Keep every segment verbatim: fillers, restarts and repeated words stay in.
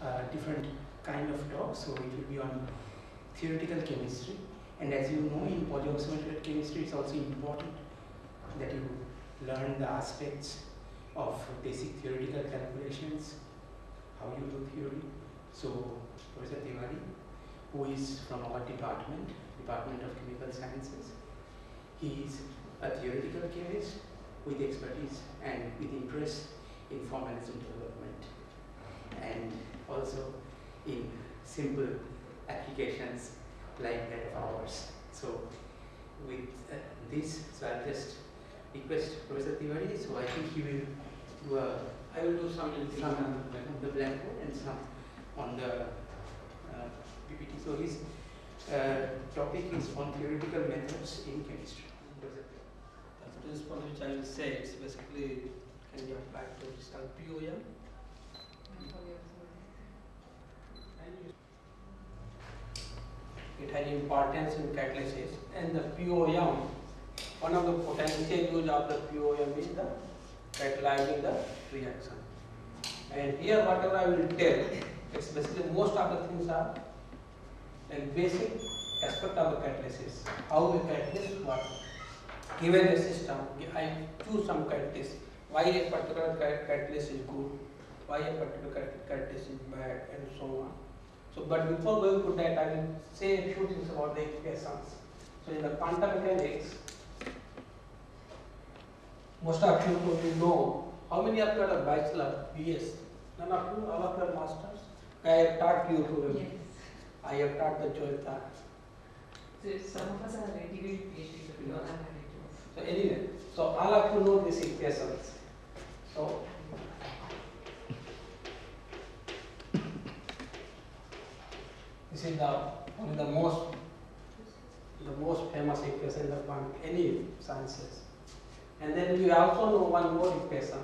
a different kind of talk. So it will be on theoretical chemistry. And as you know, in polyoximetric chemistry, it's also important that you learn the aspects of basic theoretical calculations, how you do theory. So Professor Tiwari, who is from our department, Department of Chemical Sciences, he is a theoretical chemist with expertise and with interest in formalism development, and also in simple applications like that of ours. So with uh, this, so I'll just request Professor Tiwari, so I think he will do a, I will do some, some on the blackboard and some on the uh, P P T. So his uh, topic is on theoretical methods in chemistry. The principle which I will say is basically can be applied to this called P O M. It has importance in catalysis, and the P O M, one of the potential use of the P O M is the catalyzing the reaction. And here whatever I will tell, it's basically most of the things are like basic aspect of the catalysis. How the catalyst works. Given a system, I choose some catalyst. Why a particular catalyst is good, why a particular catalyst is bad, and so on. So, but before going to that, I will say a few things about the equations. So, in the quantum mechanics, most of you probably know how many of you are bachelor, B S? None of you, all of you are masters. I have taught you probably. Yes. I have taught the Joyita. So some of us are ready with PhD, but we don't have ready to. So anyway, so all of you know these equations. So this is the one of the most the most famous equation of any sciences. And then we also know one more equation.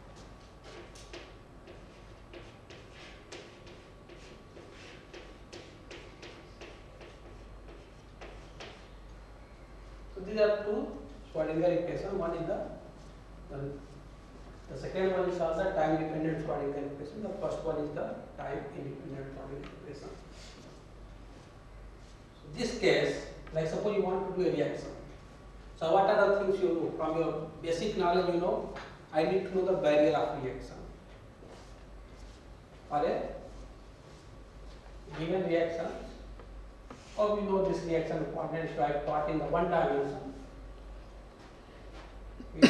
So these are two Schrodinger equation. One is the, the the second one is also time dependent Schrodinger equation. The first one is the time independent Schrodinger equation. So this case, like suppose you want to do a reaction. So what are the things you know from your basic knowledge? You know, I need to know the barrier of reaction. For a given reaction, or we know this reaction coordinates right part in the one dimension. We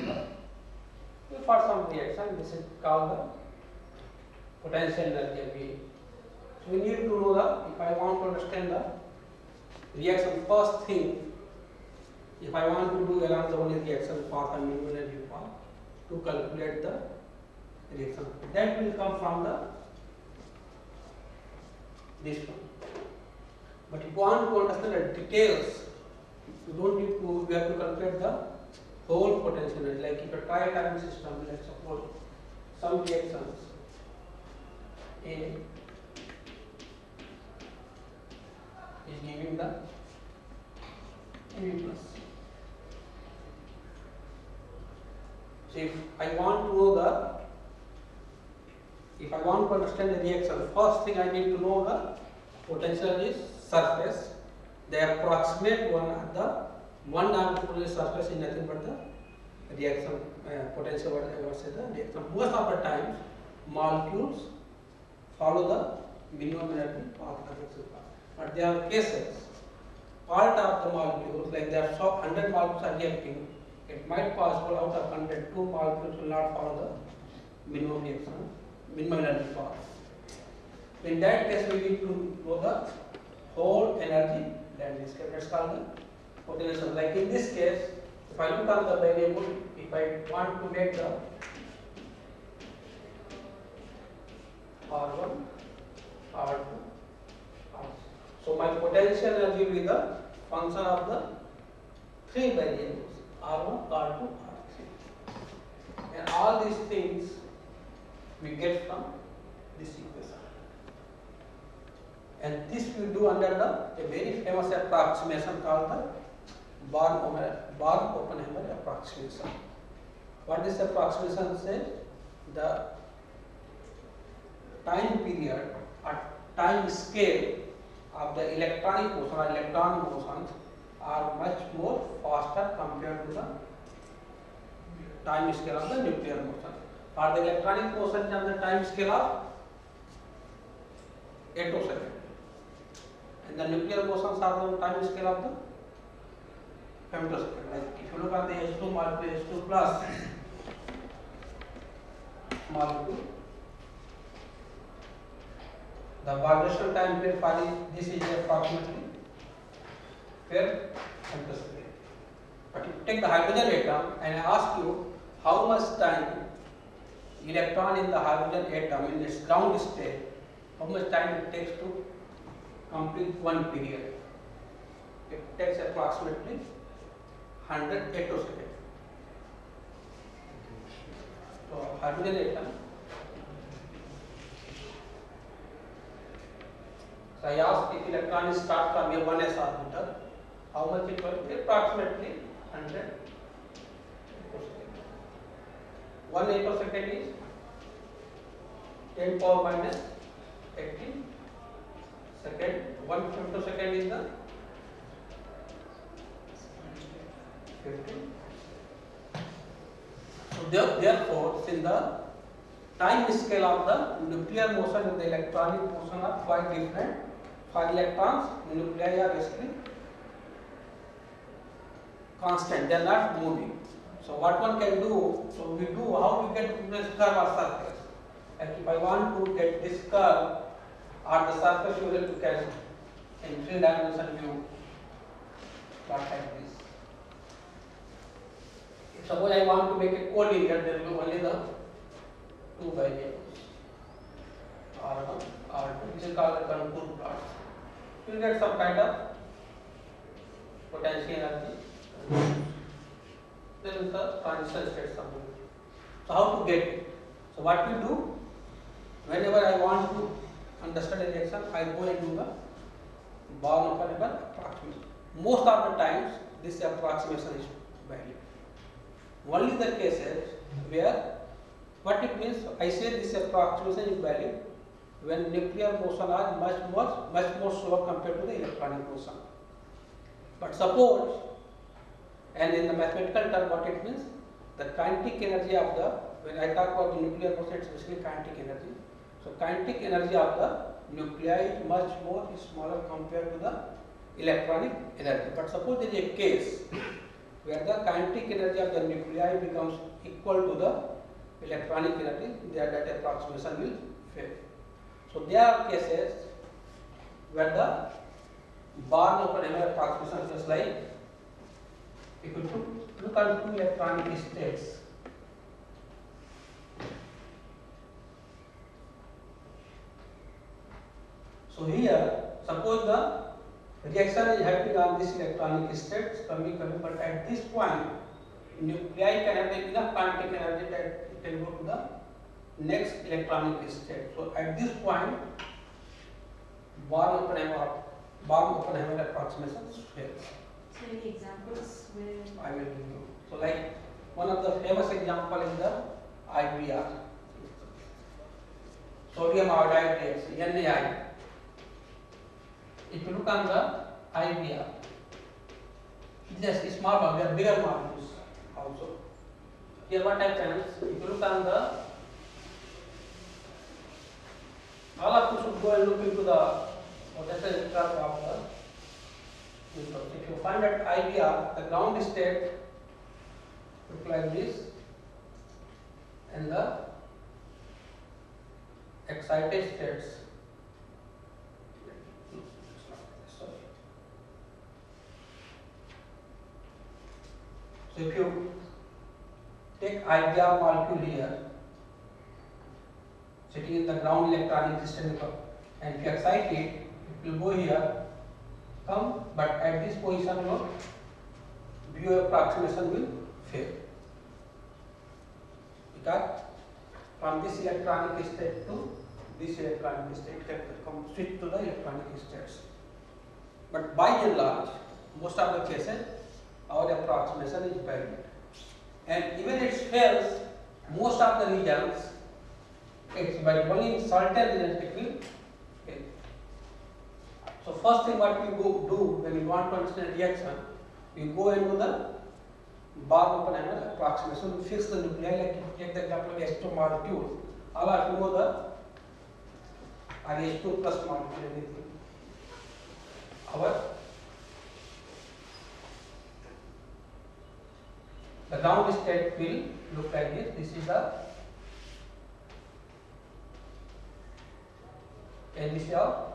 for some reaction, this is called the potential energy. So we need to know the, if I want to understand the reaction, first thing, if I want to do Elan-Zawani reaction path and minimum energy path to calculate the reaction, that will come from the this one. But if you want to understand the details, you don't need to, you have to calculate the whole potential energy. Like if a tri-atomic system, let's suppose some reactions A is giving the M plus. So if I want to know the, if I want to understand the reaction, first thing I need to know the potential is surface. The approximate one at the one dimensional surface is nothing but the reaction uh, potential. What I was say the reaction. Most of the times, molecules follow the minimum energy path, but there are cases part of the molecules, like there are so one hundred molecules are reacting. It might possible out of one hundred, two molecules will not follow the minimum reaction, minimum energy path. In that case, we need to know the whole energy landscape. That's called the potential. Like in this case, if I look on the variable, if I want to make the R one, R two, R three. So my potential energy will be the function of the three variables, R one, R two, R three. And all these things we get from this equation. And this we do under the a very famous approximation called the Born-Oppenheimer time period or time scale of the electronic motion or electron motions are much more faster compared to the time scale of the nuclear motion. For the electronic motion on the time scale of attosecond, and the nuclear motions are on the time scale of the femtosecond. Like if you look at the H two molecule, H two plus molecule, the vibration time period for this is approximately twelve femtosecond. But if you take the hydrogen atom and I ask you how much time electron in the hydrogen atom in its ground state, how much time it takes to complete one period? It takes approximately one hundred attoseconds. So hydrogen atom. So I asked if electron start from a one s orbital, how much it will be? Approximately one hundred attoseconds. one attosecond is ten power minus eighteen second. one femtosecond is the fifteen. So there, therefore, since the time scale of the nuclear motion and the electronic motion are quite different, for electrons, the nuclei are basically constant; they are not moving. So what one can do? So we do how we get this curve or surface. Like if I want to get this curve or the surface, you will can in three dimension view plot like this. If suppose I want to make a collinear, there will be only the two variables R one, R two. This is called the contour plot. You will get some kind of potential energy. Then is the transition state something. So how to get it? So what we do, whenever I want to understand a reaction, I go and do the Born-Oppenheimer approximation. Most of the times, this approximation is valid. Only the cases where what it means, I say this approximation is valid when nuclear motion are much more much more slow compared to the electronic motion. But suppose, and in the mathematical term, what it means, the kinetic energy of the, when I talk about the nuclear motion, it's basically kinetic energy. So kinetic energy of the nuclei is much more smaller compared to the electronic energy. But suppose there is a case where the kinetic energy of the nuclei becomes equal to the electronic energy, there that approximation will fail. So there are cases where the Born-Oppenheimer approximation is like, if you look, look at two electronic states, so here suppose the reaction is happening on this electronic states coming coming, but at this point nuclei can have enough kinetic energy that it can go to the next electronic state. So at this point Born-Oppenheimer Born-Oppenheimer approximation fails. So any examples where? I will give you. So like one of the famous example is the I B R, sodium iodide reaction, N A I. If you look on the I B R, just a small one, there are bigger molecules also. Here what happens, if you look on the, all of you should go and look into the potential curve of the. If you find that I B R, the ground state look like this, and the excited states. So if you take I B R molecule here, sitting in the ground electronic system, and if you excite it, it will go here, come, but at this position your view approximation will fail. Because from this electronic state to this electronic state can come switch to the electronic states. But by and large, most of the cases, our approximation is valid. And even it fails, most of the regions it's by only certain reagents it will fail. So first thing what we go do when we want to understand reaction, we go into the Barr-Oppenheimer approximation. We fix the nuclei, like if you take the example of H two molecule, all I have to know the are H two plus molecule anything. Our the ground state will look like this. This is the initial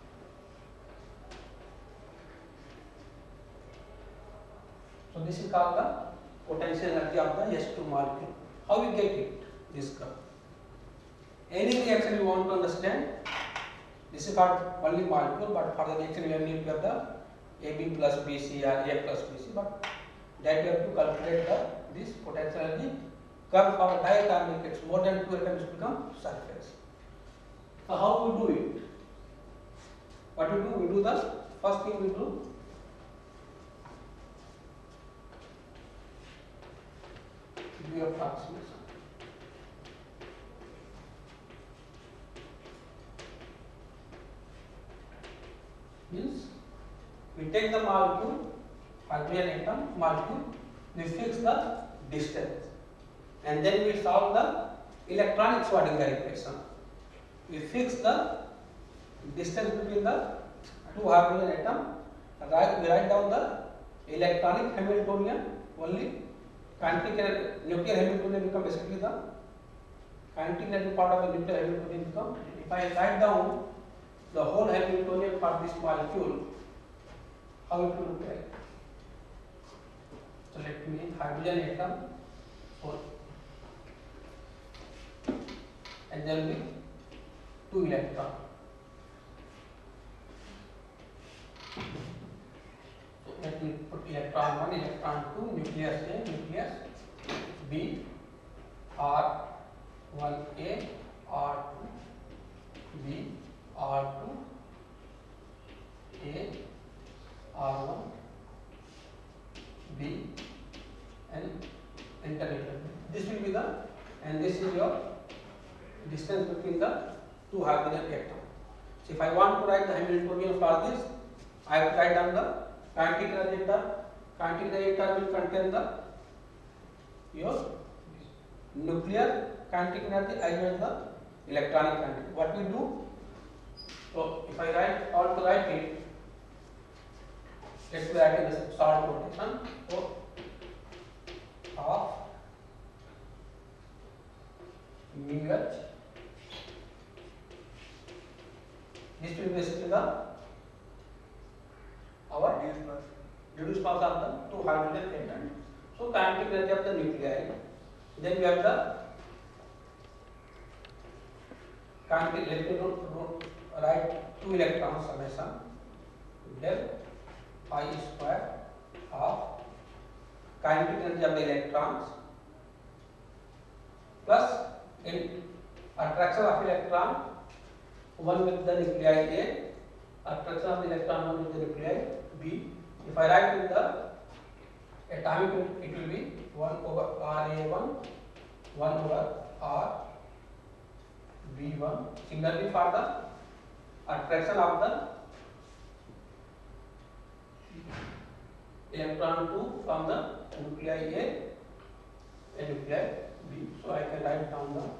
so this is called the potential energy of the H two molecule. How we get it? This curve. Any reaction you want to understand, this is called only molecule, but for the reaction we need to have the A B plus B C or A plus B C, but that we have to calculate the this potential energy curve for diatomic. It's more than two atoms become surface. So how we do it? What we do? We do the first thing we do. We do approximation. Means we take the molecule, hydrogen atom molecule, we fix the distance, and then we solve the electronic Schrodinger equation. We fix the distance between the two hydrogen atom. Right, we write down the electronic Hamiltonian only. Kinetic energy, nuclear Hamiltonian become basically the kinetic energy part of the nuclear Hamiltonian become. If I write down the whole Hamiltonian for this molecule, how it will look like? So let me hydrogen atom four, and there will be two electrons. So let me put electron one, electron two, nucleus A, nucleus B, R one A, R two B, R two A, R one B, and intermediate. This will be the, and this is your distance between the two hydrogen atoms. So if I want to write the Hamiltonian for this, I have to write down the kinetic energy term. Kinetic energy term will contain the your nuclear kinetic energy as well as the electronic kinetic. What we do? So if I write or to write it, let's write in the short notation. So of mu h. This will be basically the our reduced mass of the two hydrogen atoms. So kinetic energy of the nuclei. Then we have the kinetic. Let me write two electrons summation del I square of kinetic energy of the electrons plus in attraction of electron one with the nuclei A, attraction of the electron one with the nuclei B. If I write in the atomic, it will be one over R A one, one over R B one. Similarly for the attraction of the electron two from the nuclei A and nuclei B. So I can write down the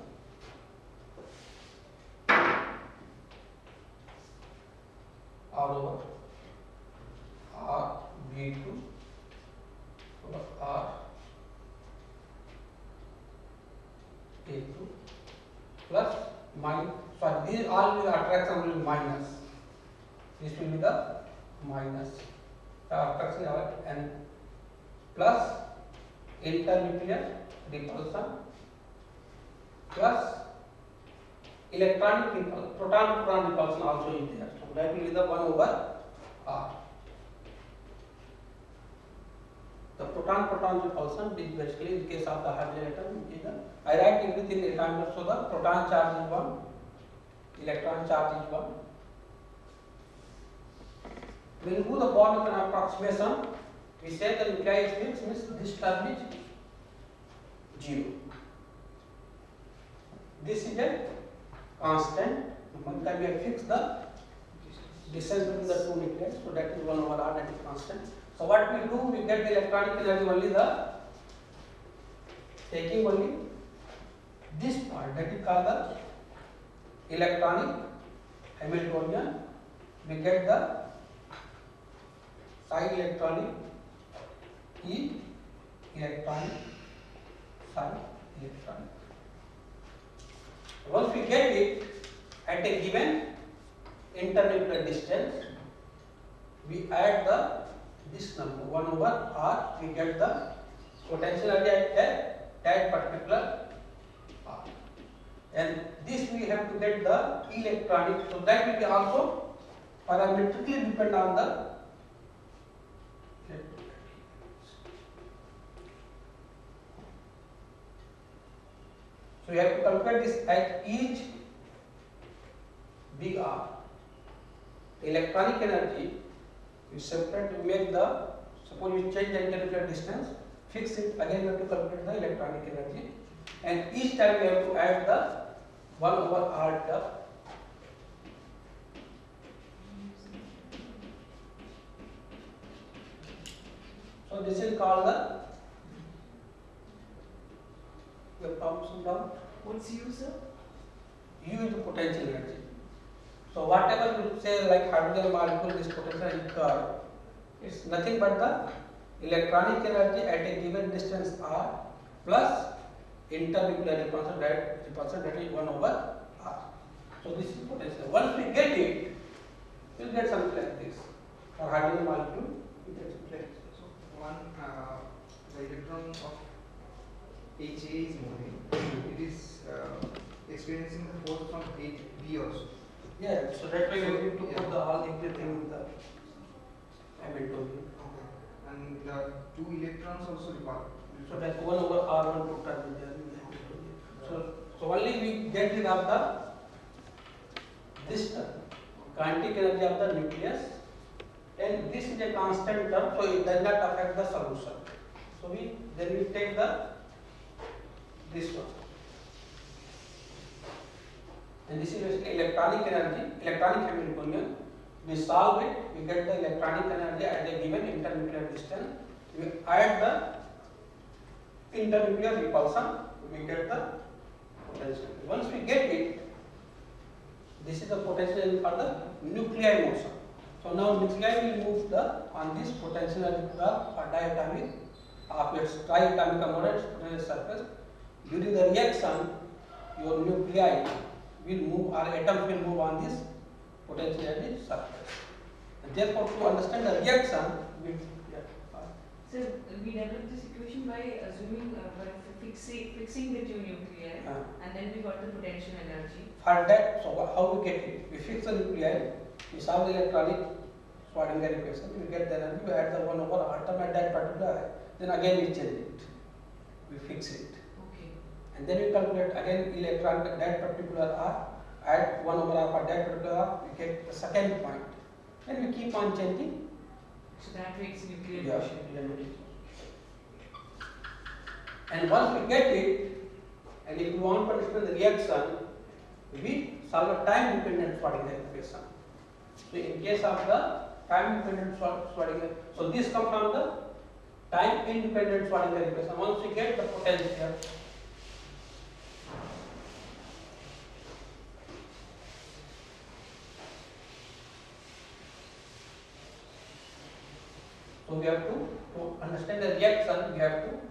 R over R B two over R A two plus minus. So these all will attraction will be minus. This will be the minus. Attraction and plus internuclear repulsion plus electronic repulsion, proton proton repulsion also is there. So that will be the one over R. The proton proton repulsion is basically in case of the hydrogen atom is the, I write everything in atomic. So the proton charge is one, electron charge is one. When you do the bond of an approximation, we say the nuclei is fixed, means this term is zero. This is a constant number, then we have fixed the distance between the two nuclei, so that is one over r, that is constant. So what we do, we get the electronic energy only the taking only this part, that is called the electronic Hamiltonian. We get the psi electronic E electronic psi electronic. Once we get it at a given internuclear distance, we add the this number one over r, we get the potential energy at that, that particular r, and this we have to get the electronic, so that will be also parametrically depend on the so you have to calculate this at each B R. Electronic energy, you separate, you make the, suppose you change the internuclear distance, fix it, again you have to calculate the electronic energy, and each time you have to add the one over r term. So this is called the, you have problems with down? What's U, sir? U is the potential energy. So whatever you say like hydrogen molecule, this potential energy curve, it's nothing but the electronic energy at a given distance r plus internuclear repulsion, that repulsion, that is one over r. So this is potential. Once we get it, we'll get something like this. For hydrogen molecule, we get something like this. So one, uh, the electron of H A is moving. It is uh, experiencing the force from H B also. Yeah, so that way we need to Yeah. put the all everything in the Hamiltonian. Okay. And the two electrons also repel. So that's one over r one total will there in the Hamiltonian. So so only we get rid of the this term, kinetic energy of the nucleus, and this is a constant term, so it does not affect the solution. So we then we take the this one. And this is basically electronic energy, electronic Hamiltonian. We solve it, we get the electronic energy at a given internuclear distance. We add the internuclear repulsion, we get the potential. Once we get it, this is the potential for the nuclei motion. So now nuclei will move the on this potential energy curve or diatomic of its triatomic amorphous surface. During the reaction, your nuclei will move or atoms will move on this potential energy surface. And therefore, to understand the reaction, we yeah. So we developed this equation by assuming, uh, by fixing, fixing the two nuclei, Uh, and then we got the potential energy. for that, so wha- how we get it? We fix the nuclei, we solve the electronic Schrodinger equation, we get the energy, we add the one over atom at that particular, then again we change it, we fix it. Okay. And then we calculate again electron at that particular r, add one over r for that particular r, we get the second point. Then we keep on changing. So that makes nuclear Yeah, fusion. yeah. And once we get it, and if we want to understand the reaction, we solve a time dependent Schrodinger equation. So in case of the time dependent Schrodinger, so this comes from the time independent Schrodinger equation. Once we get the potential, so we have to, to understand the reaction, we have to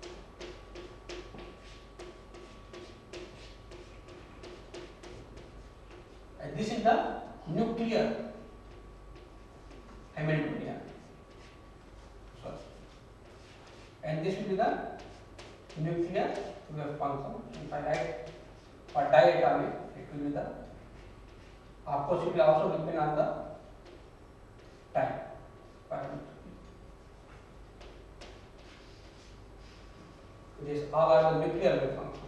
and this is the nuclear Hamiltonian. Sorry. And this will be the nuclear wave function. If I write for diatomic, it will be the, of course it will also depend on the time parameter. These all are the nuclear wave function.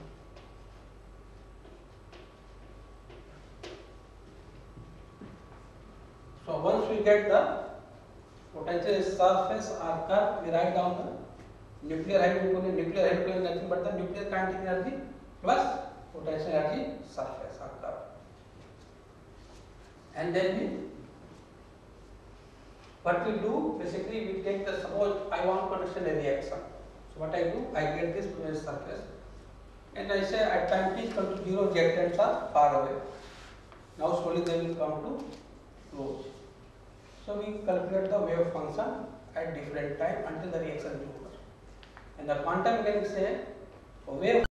So once we get the potential surface or curve, we write down the nuclear Hamiltonian. Nuclear Hamiltonian is nothing but the nuclear kinetic energy plus potential energy surface or curve. and then we, what we do, basically we take the, suppose I want to understand a reaction. So what I do, I get this fluid surface and I say at time t is equal to zero, reactants are far away. Now slowly they will come to close. So we calculate the wave function at different time until the reaction is over. And the quantum mechanics say a wave